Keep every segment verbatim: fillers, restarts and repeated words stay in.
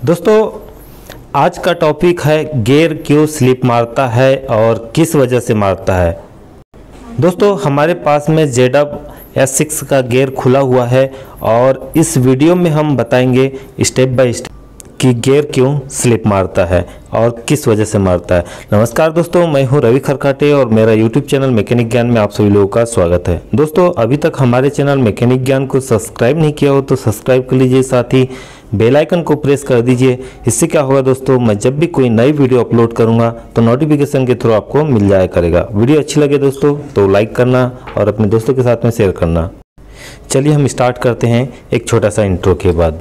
दोस्तों आज का टॉपिक है गियर क्यों स्लिप मारता है और किस वजह से मारता है। दोस्तों हमारे पास में जेड एस सिक्स का गियर खुला हुआ है और इस वीडियो में हम बताएंगे स्टेप बाय स्टेप कि गियर क्यों स्लिप मारता है और किस वजह से मारता है। नमस्कार दोस्तों, मैं हूं रवि खरकाटे और मेरा यूट्यूब चैनल मैकेनिक ज्ञान में आप सभी लोगों का स्वागत है। दोस्तों अभी तक हमारे चैनल मैकेनिक ज्ञान को सब्सक्राइब नहीं किया हो तो सब्सक्राइब कर लीजिए, साथ ही बेल आइकन को प्रेस कर दीजिए। इससे क्या होगा दोस्तों, मैं जब भी कोई नई वीडियो अपलोड करूंगा तो नोटिफिकेशन के थ्रू आपको मिल जाया करेगा। वीडियो अच्छी लगे दोस्तों तो लाइक करना और अपने दोस्तों के साथ में शेयर करना। चलिए हम स्टार्ट करते हैं एक छोटा सा इंट्रो के बाद।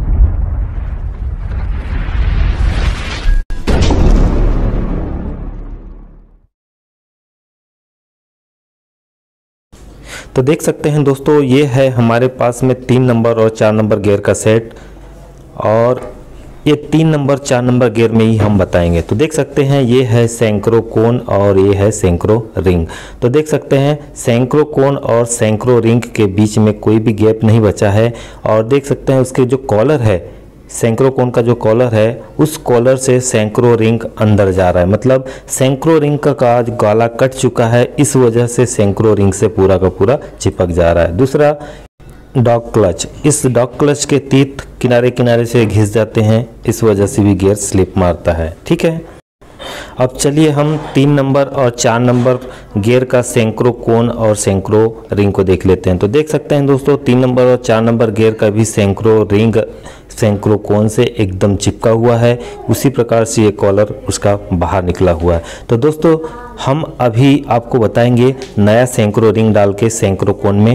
तो देख सकते हैं दोस्तों, ये है हमारे पास में तीन नंबर और चार नंबर गियर का सेट और ये तीन नंबर चार नंबर गियर में ही हम बताएंगे। तो देख सकते हैं ये है सैंक्रो कोन और ये है सैंक्रो रिंग। तो देख सकते हैं सैंक्रो कोन और सैंक्रो रिंग के बीच में कोई भी गैप नहीं बचा है और देख सकते हैं उसके जो कॉलर है, सैंक्रो कोन का जो कॉलर है उस कॉलर से सैंक्रो रिंग अंदर जा रहा है, मतलब सैंक्रो रिंग का काज गाला कट चुका है, इस वजह से सैंक्रो रिंग से पूरा का पूरा चिपक जा रहा है। दूसरा डॉग क्लच, इस डॉग क्लच के तीत किनारे किनारे से घिस जाते हैं, इस वजह से भी गियर स्लिप मारता है। ठीक है, अब चलिए हम तीन नंबर और चार नंबर गियर का सैंक्रो कोन और सैंक्रो रिंग को देख लेते हैं। तो देख सकते हैं दोस्तों तीन नंबर और चार नंबर गियर का भी सैंक्रो रिंग सैंक्रो कोन से एकदम चिपका हुआ है, उसी प्रकार से ये कॉलर उसका बाहर निकला हुआ है। तो दोस्तों हम अभी आपको बताएंगे नया सैंक्रो रिंग डाल के सैंक्रो कोन में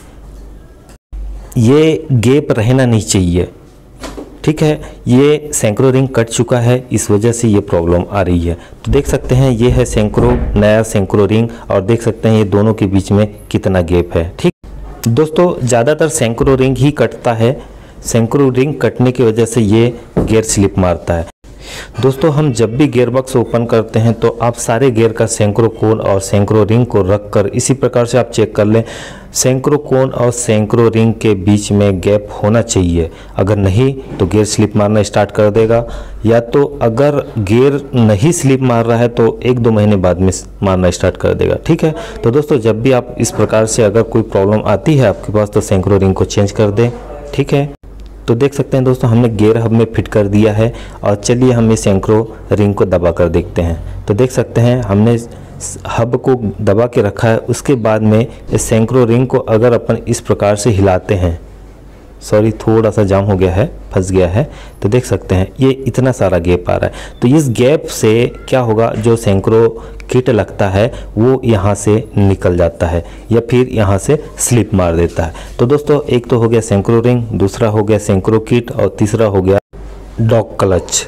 ये गैप रहना नहीं चाहिए। ठीक है, ये सैंक्रो रिंग कट चुका है, इस वजह से ये प्रॉब्लम आ रही है। तो देख सकते हैं ये है सैंक्रो नया सैंक्रो रिंग और देख सकते हैं ये दोनों के बीच में कितना गैप है। ठीक दोस्तों, ज़्यादातर सैंक्रो रिंग ही कटता है, सैंक्रो रिंग कटने की वजह से ये गियर स्लिप मारता है। दोस्तों हम जब भी गियर बॉक्स ओपन करते हैं तो आप सारे गियर का सैंक्रो कोन और सैंक्रो रिंग को रखकर इसी प्रकार से आप चेक कर लें, सैंक्रो कोन और सैंक्रो रिंग के बीच में गैप होना चाहिए। अगर नहीं तो गियर स्लिप मारना स्टार्ट कर देगा, या तो अगर गियर नहीं स्लिप मार रहा है तो एक दो महीने बाद में मारना स्टार्ट कर देगा। ठीक है, तो दोस्तों जब भी आप इस प्रकार से अगर कोई प्रॉब्लम आती है आपके पास तो सैंक्रो रिंग को चेंज कर दें। ठीक है, तो देख सकते हैं दोस्तों हमने गियर हब में फिट कर दिया है और चलिए हम इस सैंक्रो रिंग को दबा कर देखते हैं। तो देख सकते हैं हमने हब को दबा के रखा है, उसके बाद में इस सैंक्रो रिंग को अगर अपन इस प्रकार से हिलाते हैं, सॉरी थोड़ा सा जाम हो गया है, फंस गया है, तो देख सकते हैं ये इतना सारा गैप आ रहा है। तो इस गैप से क्या होगा, जो सैंक्रो किट लगता है वो यहाँ से निकल जाता है या फिर यहाँ से स्लिप मार देता है। तो दोस्तों एक तो हो गया सैंक्रो रिंग, दूसरा हो गया सैंक्रो किट और तीसरा हो गया डॉग क्लच।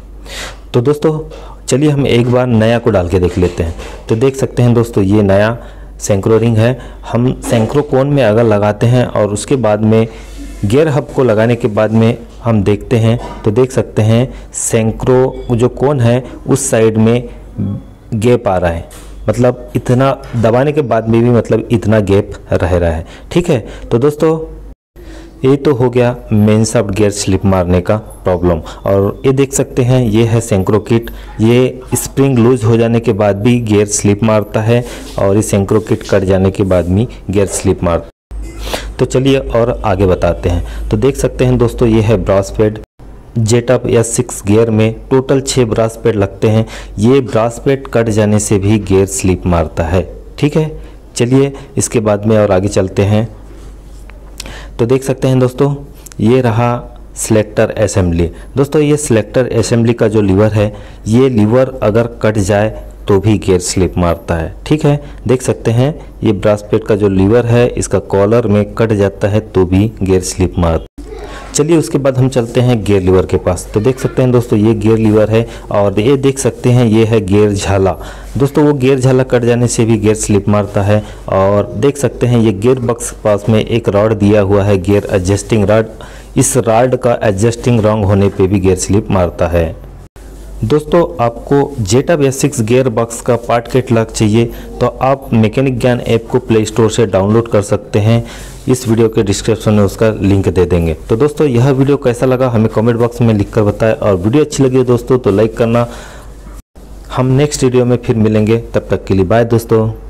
तो दोस्तों चलिए हम एक बार नया को डाल के देख लेते हैं। तो देख सकते हैं दोस्तों ये नया सैंक्रो रिंग है, हम सैंक्रो कोन में अगर लगाते हैं और उसके बाद में गियर हब को लगाने के बाद में हम देखते हैं तो देख सकते हैं सैंक्रो जो कोन है उस साइड में गैप आ रहा है, मतलब इतना दबाने के बाद में भी मतलब इतना गैप रह रहा है। ठीक है, तो दोस्तों ये तो हो गया मेन शाफ्ट गियर स्लिप मारने का प्रॉब्लम। और ये देख सकते हैं ये है सैंक्रो किट, ये स्प्रिंग लूज हो जाने के बाद भी गियर स्लिप मारता है और ये सैंक्रो किट कट जाने के बाद भी गियर स्लिप मारता है। तो चलिए और आगे बताते हैं। तो देख सकते हैं दोस्तों ये है brass pad, Z S six gear में टोटल छः ब्रास पैड लगते हैं, ये ब्रास पैड कट जाने से भी गियर स्लिप मारता है। ठीक है, चलिए इसके बाद में और आगे चलते हैं। तो देख सकते हैं दोस्तों ये रहा सिलेक्टर असेंबली। दोस्तों ये सिलेक्टर असेंबली का जो लीवर है, ये लीवर अगर कट जाए तो भी गियर स्लिप मारता है। ठीक है, देख सकते हैं ये ब्रास पैड का जो लीवर है इसका कॉलर में कट जाता है तो भी गियर स्लिप मारता है। चलिए उसके बाद हम चलते हैं गियर लीवर के पास। तो देख सकते हैं दोस्तों ये गियर लीवर है और ये देख सकते हैं ये है गियर झाला। दोस्तों वो गियर झाला कट जाने से भी गियर स्लिप मारता है। और देख सकते हैं ये गियर बॉक्स के पास में एक रॉड दिया हुआ है, गियर एडजस्टिंग रॉड, इस रॉड का एडजस्टिंग रॉन्ग होने पे भी गियर स्लिप मारता है। दोस्तों आपको Z S six gear box का पार्ट किट लग चाहिए तो आप मैकेनिक ज्ञान ऐप को प्ले स्टोर से डाउनलोड कर सकते हैं। इस वीडियो के डिस्क्रिप्शन में उसका लिंक दे देंगे। तो दोस्तों यह वीडियो कैसा लगा हमें कमेंट बॉक्स में लिखकर बताएं, और वीडियो अच्छी लगी है दोस्तों तो लाइक करना। हम नेक्स्ट वीडियो में फिर मिलेंगे, तब तक के लिए बाय दोस्तों।